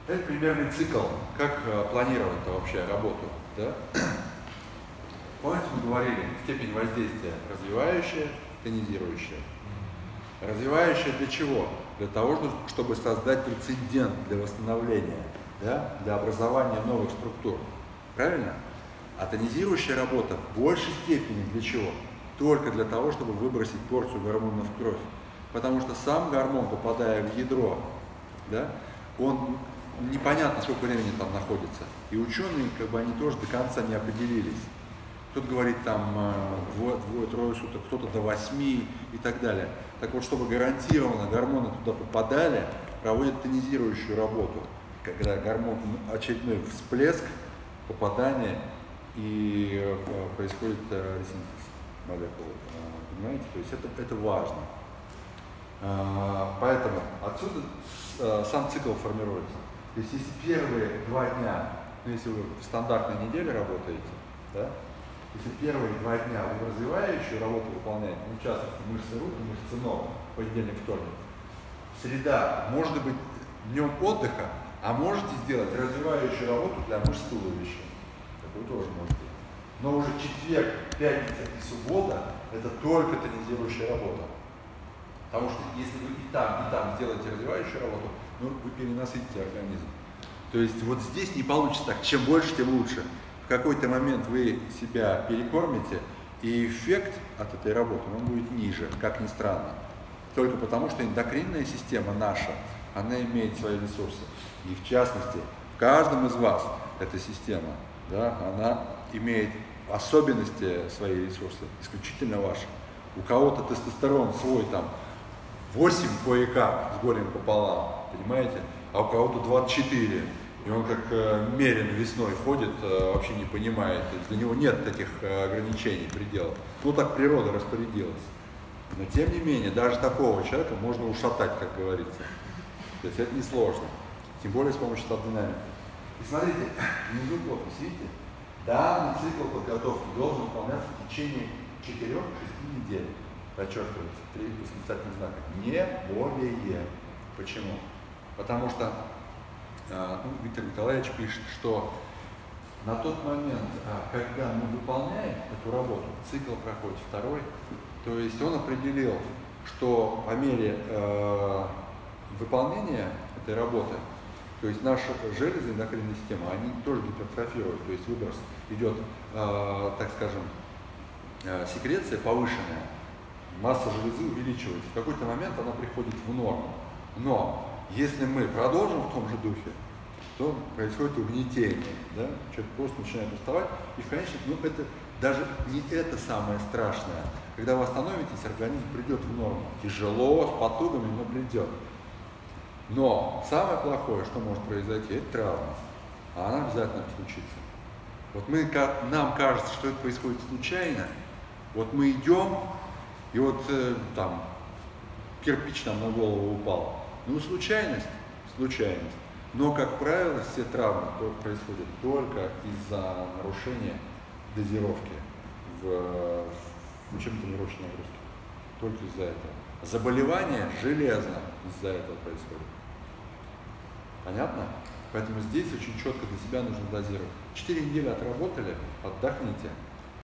Это примерный цикл, как планировать вообще работу. Да? Помните, мы говорили, степень воздействия развивающая, тонизирующая. Развивающая для чего? Для того, чтобы создать прецедент для восстановления, да? Для образования новых структур. Правильно? А тонизирующая работа в большей степени для чего? Только для того, чтобы выбросить порцию гормонов в кровь. Потому что сам гормон, попадая в ядро, да, он непонятно, сколько времени там находится. И ученые, они тоже до конца не определились. Кто-то говорит там двое-трое суток, кто-то до 8 и так далее. Так вот, чтобы гарантированно гормоны туда попадали, проводят тонизирующую работу. Когда гормон, очередной всплеск, попадание, и происходит ресинтез молекул. Понимаете? То есть это важно. Поэтому отсюда сам цикл формируется. То есть если первые 2 дня, если вы в стандартной неделе работаете, да, если первые 2 дня вы развивающую работу выполняете, в частности мышцы рук, мышцы ног, понедельник, вторник, среда, может быть днем отдыха, а можете сделать развивающую работу для мышц туловища. Такую тоже можете. Но уже четверг, пятница и суббота это только тонизирующая работа. Потому что если вы и там сделаете развивающую работу, вы перенасытите организм. То есть вот здесь не получится так, чем больше, тем лучше. В какой-то момент вы себя перекормите, и эффект от этой работы он будет ниже, как ни странно. Только потому, что эндокринная система наша, она имеет свои ресурсы. И в частности, в каждом из вас эта система, да, она имеет особенности свои ресурсы, исключительно ваши. У кого-то тестостерон свой там 8 кое-как с горем пополам, понимаете? А у кого-то 24. И он как мерин весной ходит, вообще не понимает. Для него нет таких ограничений, пределов. Ну так природа распорядилась. Но тем не менее, даже такого человека можно ушатать, как говорится. То есть это несложно. Тем более с помощью стат-динамики. И смотрите, внизу плотность, видите? Данный цикл подготовки должен выполняться в течение 4-6 недель. Подчеркивается, 3 восклицательных знака. Не более. Почему? Потому что Виктор Николаевич пишет, что на тот момент, когда мы выполняем эту работу, цикл проходит второй, то есть он определил, что по мере выполнения этой работы, то есть наши железы эндокринной системы, они тоже гипертрофируют, то есть выброс идет, так скажем, секреция повышенная, масса железы увеличивается, в какой-то момент она приходит в норму. Но если мы продолжим в том же духе, то происходит угнетение, да? Человек просто начинает уставать, и в конечном, это даже не это самое страшное. Когда вы остановитесь, организм придет в норму. Тяжело, с потугами, но придет. Но самое плохое, что может произойти, это травма. А она обязательно случится. Вот нам кажется, что это происходит случайно. Вот мы идем, и вот там кирпич нам на голову упал. Случайность. Но, как правило, все травмы происходят только из-за нарушения дозировки в учебно-тренировочной нагрузке. Только из-за этого. Заболевание железно из-за этого происходит. Понятно? Поэтому здесь очень четко для себя нужно дозировать. 4 недели отработали, отдохните.